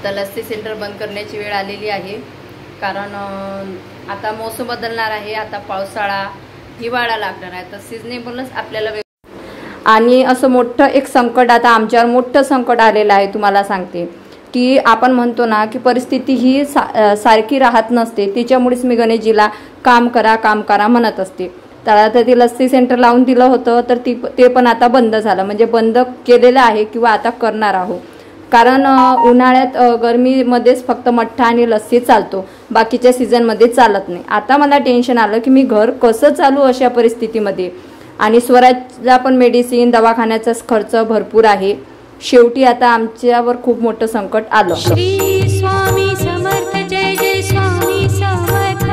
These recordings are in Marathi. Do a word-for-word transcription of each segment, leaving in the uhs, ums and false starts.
आता लस्सी सेंटर बंद करण्याची वेळ आलेली आहे, कारण आता मोसम बदलणार आहे. आता पावसाळा हिवाळा लागणार आहे, तर सिजनेबलच आपल्याला. आणि असं मोठं एक संकट आता आमच्यावर मोठं संकट आलेलं आहे. तुम्हाला सांगते की आपण म्हणतो ना की परिस्थिती ही सा सारखी राहत नसते, त्याच्यामुळेच मी गणेशजीला काम करा काम करा म्हणत असते. तर आता ती लस्सी सेंटर लावून दिलं होतं, तर ती ते पण आता बंद झालं, म्हणजे बंद केलेलं आहे किंवा आता करणार आहोत. कारण उन्हाळ्यात गरमीमध्येच फक्त मठ्ठा आणि लस्सी चालतो, बाकीच्या सीझनमध्ये चालत नाही. आता मला टेन्शन आलं की मी घर कसं चालू अशा परिस्थितीमध्ये. आणि स्वराजला पण मेडिसिन दवाखान्याचा खर्च भरपूर आहे. शेवटी आता आमच्यावर खूप मोठं संकट आलं. श्री स्वामी समर्थ, जय जय स्वामी समर्थ.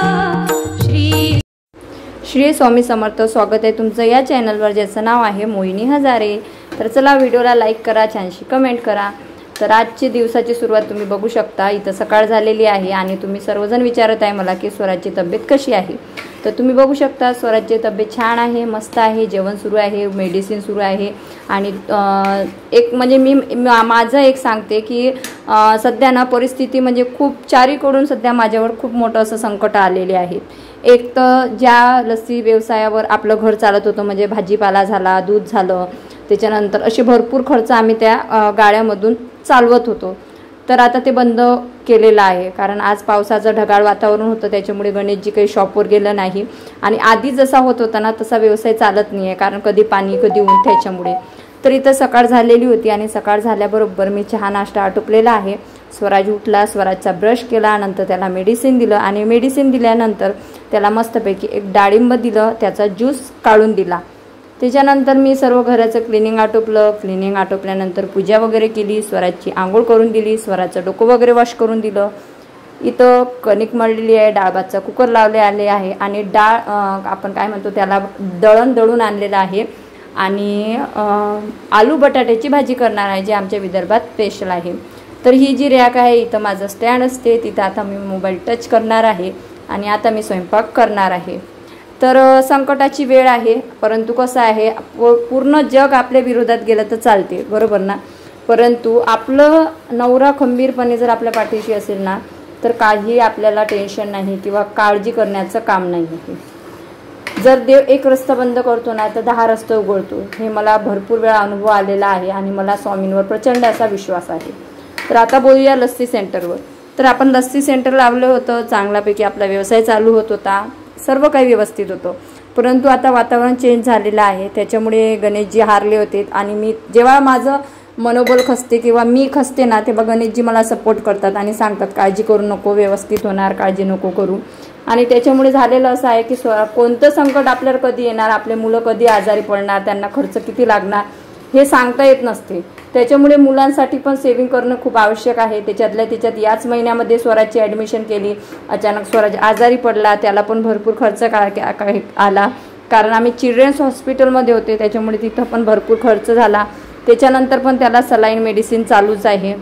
श्री श्री स्वामी समर्थ. स्वागत आहे तुमचं या चॅनलवर, ज्याचं नाव आहे मोहिनी हजारे. तर चला व्हिडिओला लाईक करा, छानशी कमेंट करा. तर आजची दिवसाची सुरुवात तुम्ही बघू शकता. इथं सकाळ झालेली आहे आणि तुम्ही सर्वजण विचारत आहे मला की स्वराजची तब्येत कशी आहे. तर तुम्ही बघू शकता स्वराजची तब्येत छान आहे, मस्त आहे. जेवण सुरू आहे, मेडिसिन सुरू आहे. आणि एक म्हणजे मी माझं एक सांगते की सध्या ना परिस्थिती म्हणजे खूप चारीकडून सध्या माझ्यावर खूप मोठं असं संकट आलेले आहेत. एक तर ज्या लस्सी व्यवसायावर आपलं घर चालत होतं, म्हणजे भाजीपाला झाला, दूध झालं, त्याच्यानंतर असे भरपूर खर्च आम्ही त्या गाड्यामधून चालवत होतो. तर आता ते बंद केलेलं आहे, कारण आज पावसाचं ढगाळ वातावरण होतं, त्याच्यामुळे गणेशजी काही शॉपवर गेलं नाही. आणि आधी जसा होत होता ना तसा व्यवसाय चालत नाही आहे, कारण कधी पाणी कधी ऊन, त्याच्यामुळे. तर इथं सकाळ झालेली होती आणि सकाळ झाल्याबरोबर मी चहा नाश्ता आटोपलेला आहे. स्वराज उठला, स्वराजचा ब्रश केला, नंतर त्याला मेडिसिन दिलं आणि मेडिसिन दिल्यानंतर त्याला मस्तपैकी एक डाळिंब दिलं, त्याचा ज्यूस काढून दिला. त्याच्यानंतर मी सर्व घराचं क्लिनिंग आटोपलं. क्लिनिंग आटोपल्यानंतर पूजा वगैरे केली, स्वराजची आंघोळ करून दिली, स्वराजचं डोकं वगैरे वॉश करून दिलं. इथं कणिक मळलेली आहे, डाळ भातचा कुकर लावले आले आहे आणि डाळ आपण काय म्हणतो त्याला दळण दळून आणलेलं आहे. आणि आलू बटाट्याची भाजी करणार आहे, जे आमच्या विदर्भात स्पेशल आहे. तर ही जी रॅक आहे, इथं माझं स्टँड असते, तिथं आता मी मोबाईल टच करणार आहे आणि आता मी स्वयंपाक करणार आहे. तर संकटाची वेळ आहे, परंतु कसं आहे, पूर्ण जग आपल्या विरोधात गेलं तर चालते, बरोबर ना. परंतु आपलं नवरा खंबीरपणे जर आपल्या पाठीशी असेल ना, तर काही आपल्याला टेन्शन नाही किंवा काळजी करण्याचं काम नाही आहे. जर देव एक रस्ता बंद करतो ना, तर दहा रस्ते उघडतो. हे मला भरपूर वेळा अनुभव आलेला आहे आणि मला स्वामींवर प्रचंड असा विश्वास आहे. तर आता बोलूया लस्सी सेंटरवर. तर आपण लस्सी सेंटर लावलं होतं, चांगल्यापैकी आपला व्यवसाय चालू होत होता, सर्व काही व्यवस्थित होतं. परंतु आता वातावरण चेंज झालेलं आहे, त्याच्यामुळे गणेशजी हारले होते. आणि मी जेव्हा माझं मनोबल खसते किंवा मी खसते ना, तेव्हा गणेशजी मला सपोर्ट करतात आणि सांगतात काळजी करू नको, व्यवस्थित होणार, काळजी नको करू. आणि त्याच्यामुळे झालेलं असं आहे की स्व कोणतं संकट आपल्याला कधी येणार, आपले मुलं कधी आजारी पडणार, त्यांना खर्च किती लागणार हे सांगता येत नसते. त्याच्यामुळे मुलांसाठी पण सेव्हिंग करणं खूप आवश्यक आहे. त्याच्यातल्या त्याच्यात याच महिन्यामध्ये स्वराजची ॲडमिशन केली. अचानक स्वराज आजारी पडला, त्याला पण भरपूर खर्च का आला, कारण आम्ही चिल्ड्रन्स हॉस्पिटलमध्ये होते, त्याच्यामुळे तिथं पण भरपूर खर्च झाला. त्याच्यानंतर पण त्याला सलाईन मेडिसिन चालूच आहे.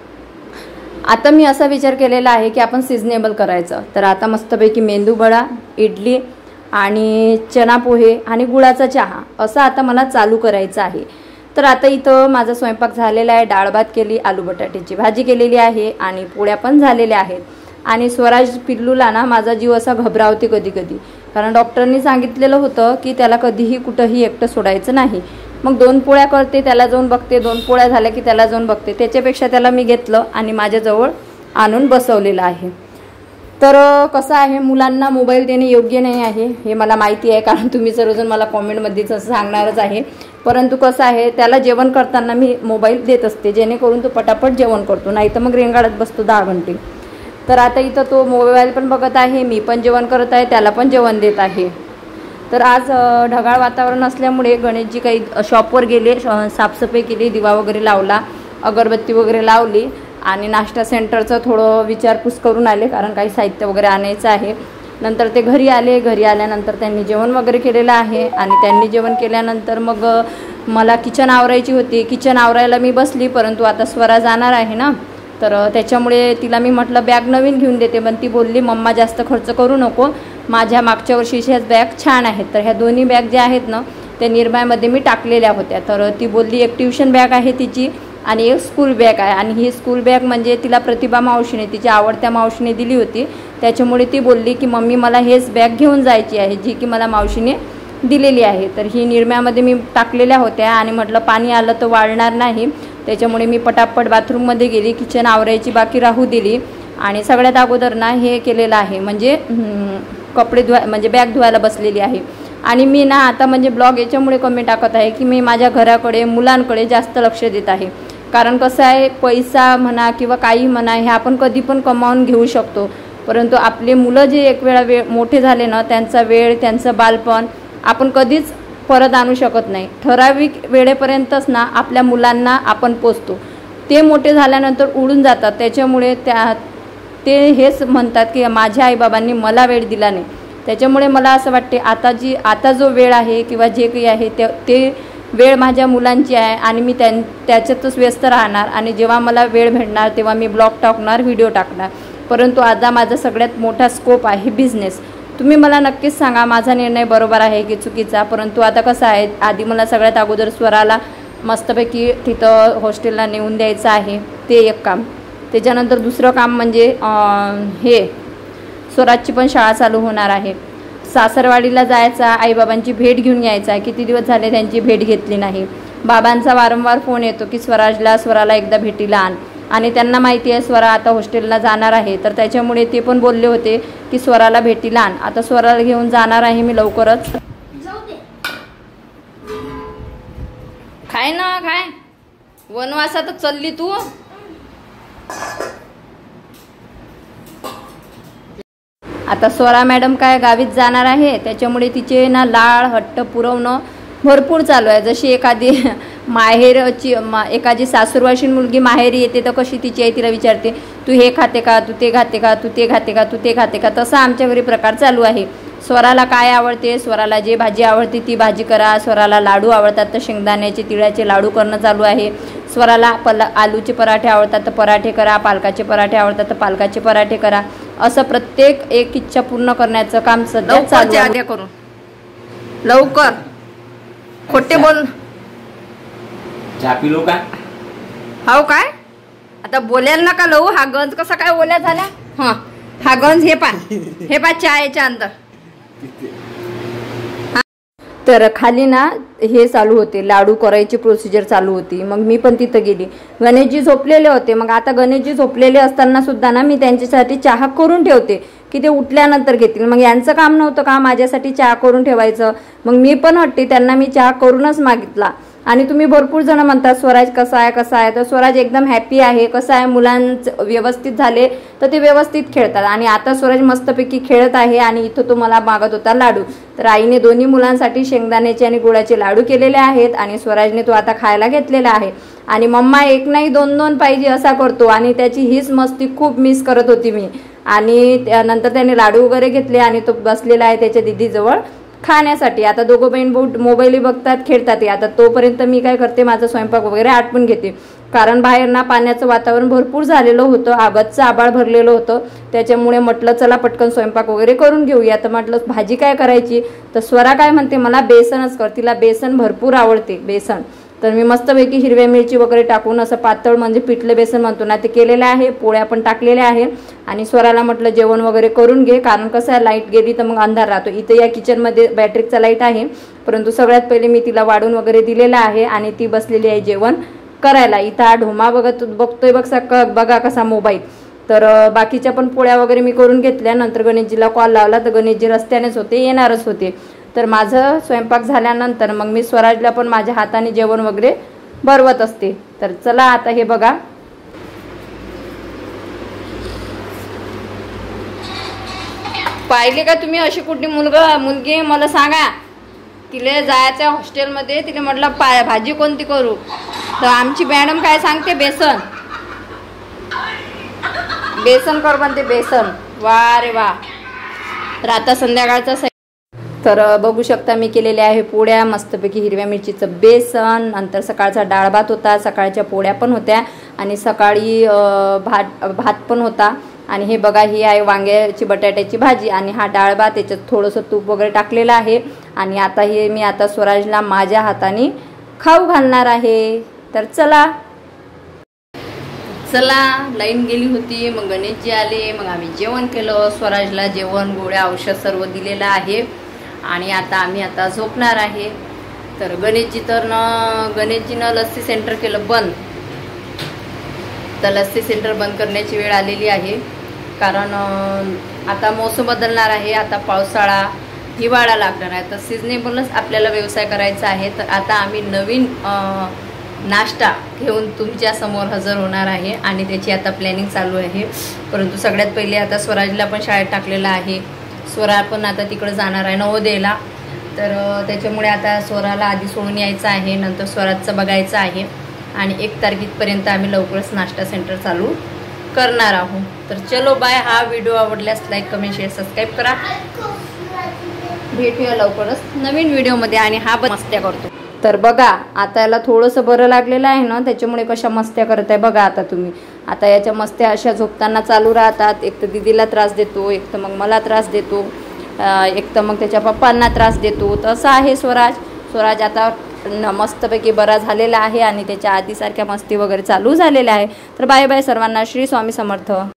आता मी असा विचार केलेला आहे की आपण सिजनेबल करायचं. तर आता मस्तपैकी मेंदूवडा, इडली आणि चना पोहे आणि गुळाचा चहा असं आता मला चालू करायचं आहे. तर आता इथं माझा स्वयंपाक झालेला आहे. डाळ भात केली, आलू बटाट्याची भाजी केलेली आहे आणि पोळ्या पण झालेल्या आहेत. आणि स्वराज पिल्लूला ना माझा जीव असा घबरावते कधी कधी, कारण डॉक्टरनी सांगितलेलं होतं की त्याला कधीही कुठंही एकटं सोडायचं नाही. मग दोन पोळ्या करते, त्याला जाऊन बघते, दोन पोळ्या झाल्या की त्याला जाऊन बघते. त्याच्यापेक्षा त्याला मी घेतलं आणि माझ्याजवळ आणून बसवलेलं आहे. तर कसं आहे, मुलांना मोबाईल देणे योग्य नाही आहे हे मला माहिती आहे, कारण तुम्ही सर्वजण मला कॉमेंटमध्येच असं सांगणारच आहे. परंतु कसं आहे, त्याला जेवण करताना मी मोबाईल देत असते, जेणेकरून तो पटापट जेवण करतो, नाही तर मग रेंगाळत बसतो दहा घंटे. तर आता इथं तो मोबाईल पण बघत आहे, मी पण जेवण करत आहे, त्याला पण जेवण देत आहे. तर आज ढगाळ वातावरण असल्यामुळे गणेशजी काही शॉपवर गेले, साफसफाई केली, दिवा वगैरे लावला, अगरबत्ती वगैरे लावली आणि नाश्ता सेंटरचं थोडं विचारपूस करून आले, कारण काही साहित्य वगैरे आणायचं आहे. नंतर ते घरी आले. घरी आल्यानंतर त्यांनी जेवण वगैरे केलेलं आहे आणि त्यांनी जेवण केल्यानंतर मग मला किचन आवरायची होती. किचन आवरायला मी बसली, परंतु आता स्वरा जाणार आहे ना, तर त्याच्यामुळे तिला मी म्हटलं बॅग नवीन घेऊन देते, पण ती बोलली मम्मा जास्त खर्च करू नको, माझ्या मागच्या वर्षीच्याच बॅग छान आहेत. तर ह्या दोन्ही बॅग ज्या आहेत ना त्या निर्भयामध्ये मी टाकलेल्या होत्या. तर ती बोलली एक ट्युशन बॅग आहे तिची आणि एक स्कूल बॅग आहे. आणि ही स्कूल बॅग म्हणजे तिला प्रतिभा मावशीने, तिच्या आवडत्या मावशीने दिली होती. त्याच्यामुळे ती बोलली की मम्मी मला हेच बॅग घेऊन जायची आहे, जी की मला मावशीने दिलेली आहे. तर ही निरम्यामध्ये मी टाकलेल्या होत्या आणि म्हटलं पाणी आलं तर वाळणार नाही, त्याच्यामुळे मी पटापट बाथरूममध्ये गेली, किचन आवरायची बाकी राहू दिली. आणि सगळ्यात अगोदर ना हे केलेलं आहे, म्हणजे कपडे धुवा म्हणजे बॅग धुवायला बसलेली आहे. आणि मी ना आता म्हणजे ब्लॉग याच्यामुळे कमी टाकत आहे की मी माझ्या घराकडे मुलांकडे जास्त लक्ष देत आहे. कारण कसं आहे, पैसा म्हणा किंवा काही म्हणा हे आपण कधी पण कमावून घेऊ शकतो, परंतु आपले मुलं जे एक वेळा वेळ मोठे झाले ना, त्यांचा वेळ त्यांचं बालपण आपण कधीच परत आणू शकत नाही. ठराविक वेळेपर्यंतच ना आपल्या मुलांना आपण पोचतो, ते मोठे झाल्यानंतर उडून जातात. त्याच्यामुळे त्या ते हेच म्हणतात की माझ्या आईबाबांनी मला वेळ दिला नाही. त्याच्यामुळे मला असं वाटते आता जी आता जो वेळ आहे किंवा जे काही आहे ते ते वेळ माझ्या मुलांची आहे आणि मी त्यां त्याच्यातच व्यस्त राहणार. आणि जेव्हा मला वेळ भेटणार तेव्हा मी ब्लॉग टाकणार, व्हिडिओ टाकणार. परंतु आता माझा सगळ्यात मोठा स्कोप आहे बिझनेस. तुम्ही मला नक्कीच सांगा माझा निर्णय बरोबर आहे की चुकीचा. परंतु आता कसं आहे, आधी मला सगळ्यात अगोदर स्वराला मस्तपैकी तिथं हॉस्टेलला नेऊन द्यायचं आहे, ते एक काम. त्याच्यानंतर दुसरं काम म्हणजे हे स्वराजची पण शाळा चालू होणार आहे. सासरवाडीला जायचा, आईबाबांची भेट घेऊन यायचा आहे. किती दिवस झाले त्यांची भेट घेतली नाही. बाबांचा वारंवार फोन येतो की स्वराजला स्वराला एकदा भेटीला आण. आणि त्यांना माहिती आहे स्वरा आता हॉस्टेलला जाणार आहे, तर त्याच्यामुळे ते पण बोलले होते की स्वराला भेटीला आण. आता स्वराला घेऊन जाणार आहे मी लवकरच. खाय ना खाय, वनवासात चालली तू. आता स्वरा मॅडम काय गावीत जाणार आहे, त्याच्यामुळे तिचे ना लाळ हट्ट पुरवणं भरपूर चालू आहे. जशी एखादी माहेरची एखादी सासूरवाशीन मुलगी माहेरी येते तर कशी तिची आई तिला विचारते तू हे खाते का, तू ते खाते का, तू ते खाते का, तू ते खाते का, तसा आमच्या घरी प्रकार चालू आहे. स्वराला काय आवडते, स्वराला जे भाजी आवडते ती भाजी करा. स्वराला लाडू आवडतात तर शेंगदाण्याचे तिळाचे लाडू करणं चालू आहे. स्वराला पला आलूचे पराठे आवडतात तर पराठे करा, पालकाचे पराठे आवडतात तर पालकाचे पराठे करा. असं प्रत्येक एक इच्छा पूर्ण करण्याचं काम सध्या चालू आहे. करून लवकर खोटे बोल. चहा पिलो का? हो काय आता बोलायला नका लवू. हा गंज कसा काय ओल्या झाला. हा हा गंज हे पा हे पा चहा याच्या अंदर. तर खाली ना हे चालू होते, लाडू करायची प्रोसिजर चालू होती. मग मी पण तिथं गेली. गणेशजी झोपलेले होते. मग आता गणेशजी झोपलेले असताना सुद्धा ना मी त्यांच्यासाठी चहा करून ठेवते की ते उठल्यानंतर घेतील. मग यांचं काम नव्हतं का माझ्यासाठी चहा करून ठेवायचं. मग मी पण हट्टी त्यांना मी चहा करूनच मागितला. आणि तुम्ही भरपूर जण म्हणतात स्वराज कसा आहे कसा आहे, तर स्वराज एकदम हॅपी आहे. कसं आहे, मुलांचं व्यवस्थित झाले तर ते व्यवस्थित खेळतात. आणि आता स्वराज मस्तपैकी खेळत आहे. आणि इथं तो मला मागत होता लाडू, तर आईने दोन्ही मुलांसाठी शेंगदाण्याचे आणि गुळाचे लाडू केलेले आहेत. आणि स्वराजने तो आता खायला घेतलेला आहे. आणि मम्मा एक नाही दोन दोन पाहिजे असा करतो. आणि त्याची हीच मस्ती खूप मिस करत होती मी. आणि त्यानंतर त्याने लाडू वगैरे घेतले आणि तो बसलेला आहे त्याच्या दीदीजवळ खाण्यासाठी. आता दोघं बहीण भाऊ मोबाईल बघतात, खेळतात. आता तोपर्यंत मी काय करते, माझा स्वयंपाक वगैरे आटपून घेते. कारण बाहेर ना पाण्याचं वातावरण भरपूर झालेलं होतं, आगतचं आबाळ भरलेलं होतं. त्याच्यामुळे म्हटलं चला पटकन स्वयंपाक वगैरे करून घेऊया. तर म्हटलं भाजी काय करायची, तर स्वरा काय म्हणते मला बेसनच कर. तिला बेसन भरपूर आवडते बेसन. तर मी मस्तपैकी हिरव्या मिरची वगैरे टाकून असं पातळ म्हणजे पिठलं बेसन म्हणतो ना ते केलेलं आहे. पोळ्या पण टाकलेल्या आहे. आणि स्वराला म्हटलं जेवण वगैरे करून घे, कारण कसं आहे लाईट गेली तर मग अंधार राहतो. इथं या किचनमध्ये बॅटरीचा लाईट आहे, परंतु सगळ्यात पहिले मी तिला वाढून वगैरे दिलेला आहे. आणि ती बसलेली आहे जेवण करायला. इथं हा ढोमा बघत बघतोय बघ क बघा कसा मोबाईल. तर बाकीच्या पण पोळ्या वगैरे मी करून घेतल्या. नंतर गणेशजीला कॉल लावला तर गणेशजी रस्त्यानेच होते, येणारच होते. तर माझं स्वयंपाक झाल्यानंतर मग मी स्वराजला पण माझ्या हाताने जेवण वगैरे भरवत असते. तर चला आता हे बघा, पाहिले का तुम्ही अशी कुठली मुलगा मुलगी मला सांगा. तिला जायचं हॉस्टेलमध्ये, तिला म्हटलं पा भाजी कोणती करू, तर आमची मॅडम काय सांगते बेसन बेसन कर म्हणते बेसन. वा रे वा. तर आता संध्याकाळचं तर बघू शकता मी केलेले आहे पोळ्या, मस्तपैकी हिरव्या मिरचीचं बेसन. नंतर सकाळचा डाळ भात होता, सकाळच्या पोळ्या पण होत्या आणि सकाळी भात भात पण होता. आणि हे बघा ही आहे वांग्याची बटाट्याची भाजी आणि हा डाळ भात, त्याच्यात थोडंसं तूप वगैरे टाकलेलं आहे. आणि आता हे मी आता स्वराजला माझ्या हाताने खाऊ घालणार आहे. तर चला चला, लाईन गेली होती, मग गणेशजी आले, मग आम्ही जेवण केलं. स्वराजला जेवण, गोळ्या, औषध सर्व दिलेलं आहे आणि आता आम्ही आता झोपणार आहे. तर गणेशजी तर न गणेशजीनं लस्सी सेंटर केलं बंद. तर लस्सी सेंटर बंद करण्याची वेळ आलेली आहे, कारण आता मोसम बदलणार आहे. आता पावसाळा, हिवाळा लागणार आहे, तर सिजनेबलच आपल्याला व्यवसाय करायचा आहे. तर आता आम्ही नवीन नाश्ता घेऊन तुमच्या समोर हजर होणार आहे आणि त्याची आता प्लॅनिंग चालू आहे. परंतु सगळ्यात पहिले आता स्वराजला पण शाळेत टाकलेलं आहे. स्वरा पण आता तिकडे जाणार आहे नवोदयला. तर त्याच्यामुळे आता स्वराला आधी सोडून यायचं आहे, नंतर स्वराजचं बघायचं आहे आणि एक तारखेपर्यंत आम्ही लवकरच नाश्ता सेंटर चालू करणार आहोत. तर चलो बाय. हा व्हिडिओ आवडल्यास लाईक, कमेंट, शेअर, सबस्क्राईब करा. भेटूया लवकरच नवीन व्हिडिओमध्ये. आणि हा पण मस्त्या करतो. तर बघा, आता याला थोडंसं बरं लागलेलं आहे ना, त्याच्यामुळे कशा मस्त्या करत आहे बघा आता तुम्ही. आता याच्या मस्त्या अशा झोपताना चालू राहतात. एक तर दीदीला त्रास देतो, एक तर मग मला त्रास देतो, एक तर मग त्याच्या पप्पांना त्रास देतो. तर असं आहे स्वराज. स्वराज आता मस्तपैकी बरा झालेला आहे आणि त्याच्या आधीसारख्या मस्ती वगैरे चालू झालेल्या आहे. तर बाय बाय सर्वांना. श्री स्वामी समर्थ.